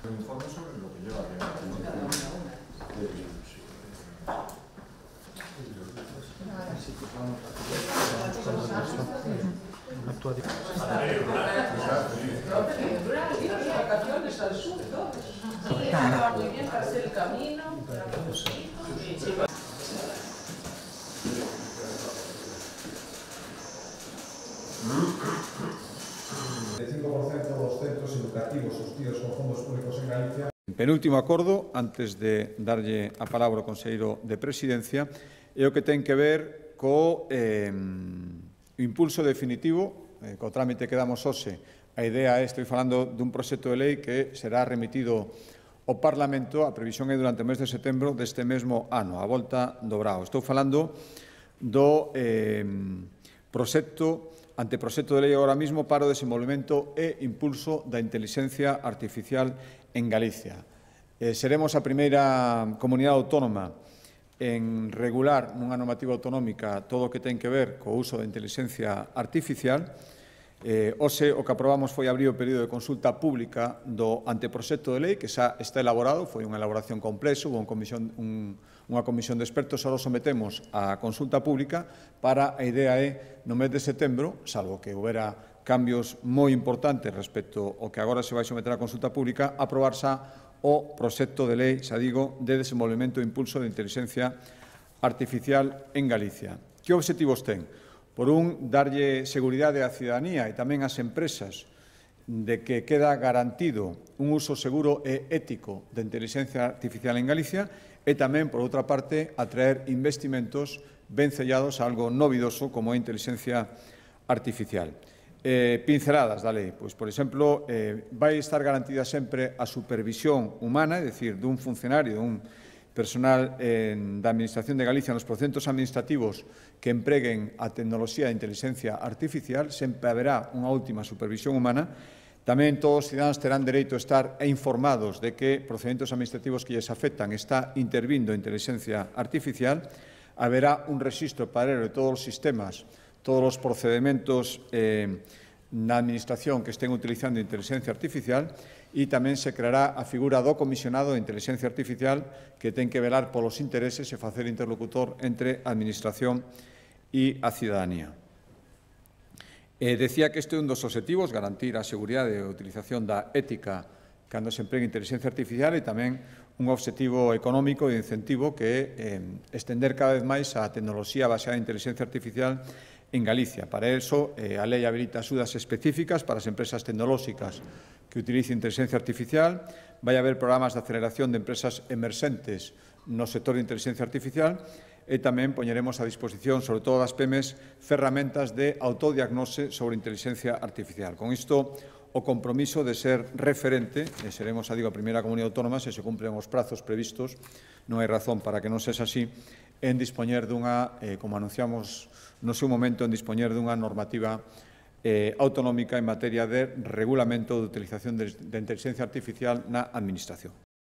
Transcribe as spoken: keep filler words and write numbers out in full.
Un informe sobre lo que lleva vacaciones al sur, todos. Muy bien, para hacer el camino. El cinco por ciento dos centros educativos sostidos con fondos públicos en Galicia. Penúltimo acordo, antes de darlle a palabra ao Conselleiro de Presidencia, é o que ten que ver co eh, impulso definitivo, eh, co trámite que damos hoxe. A idea é, estou falando dun proxecto de lei que será remitido ao Parlamento, a previsión é durante o mes de setembro deste mesmo ano, a volta do Brao. Estou falando do eh, proxecto anteproxecto de lei agora mismo para o desenvolvemento e impulso da inteligencia artificial en Galicia. Eh, seremos a primeira comunidade autónoma en regular nunha normativa autonómica todo o que ten que ver co uso da inteligencia artificial. Eh, hoxe o que aprobamos foi abrir o período de consulta pública do anteproxecto de lei, que xa está elaborado, foi unha elaboración complexa, houve un comisión, un, unha comisión de expertos, ahora o sometemos á consulta pública para, a idea é, no mes de setembro, salvo que houbera cambios moi importantes respecto ao que agora se vai someter á consulta pública, aprobar xa o proxecto de lei, xa digo, de desenvolvemento e impulso de inteligencia artificial en Galicia. Que obxectivos ten? Por un, darlle seguridade á cidadanía e tamén ás empresas de que queda garantido un uso seguro e ético de inteligencia artificial en Galicia e tamén, por outra parte, atraer investimentos ben sellados a algo novidoso como a inteligencia artificial. Eh, pinceladas da lei. Pois, por exemplo, eh, vai estar garantida sempre a supervisión humana, é dicir, dun funcionario, dun personal eh, da Administración de Galicia nos procesos administrativos que empreguen a tecnoloxía de inteligencia artificial, sempre haberá unha última supervisión humana. Tamén todos os cidadáns terán dereito a estar informados de que procedentos administrativos que lles afectan está intervindo a inteligencia artificial. Haberá un rexistro paralelo de todos os sistemas, todos os procedementos eh, na Administración que estén utilizando inteligencia artificial e tamén se creará a figura do comisionado de inteligencia artificial que ten que velar polos intereses e facer interlocutor entre a Administración e a cidadanía. Eh, decía que este é un dos obxectivos, garantir a seguridade e a utilización da ética cando se empregue inteligencia artificial e tamén un obxectivo económico e incentivo que é eh, estender cada vez máis a tecnoloxía baseada en inteligencia artificial en Galicia. Para eso, eh, a lei habilita axudas específicas para as empresas tecnolóxicas que utilicen inteligencia artificial. Vai haber programas de aceleración de empresas emerxentes no sector de inteligencia artificial e tamén poñeremos a disposición, sobre todo das pymes, ferramentas de autodiagnose sobre inteligencia artificial. Con isto, o compromiso de ser referente, e seremos, a digo, a primeira comunidade autónoma, se se cumplen os prazos previstos, non hai razón para que non sexa así, en dispoñer dunha, eh, como anunciamos no seu momento, en dispoñer dunha normativa eh, autonómica en materia de regulamento de utilización de, de inteligencia artificial na Administración.